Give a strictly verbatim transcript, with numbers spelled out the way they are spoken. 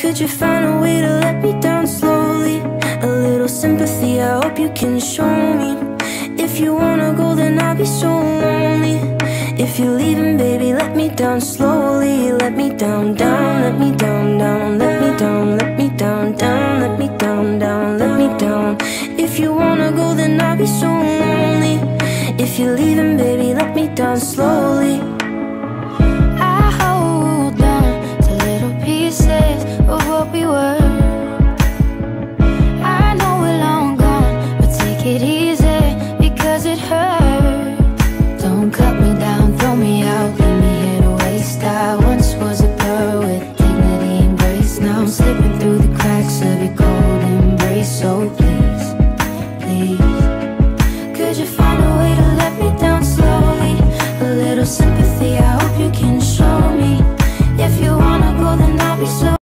Could you find a way to let me down slowly? A little sympathy, I hope you can show me. If you wanna go, then I'll be so lonely. If you're leaving, baby, let me down slowly. Let me down, down, let me down, down. Let me down, let me down, down. Let me down, down, let me down. If you wanna go, then I'll be so lonely. If you're leaving,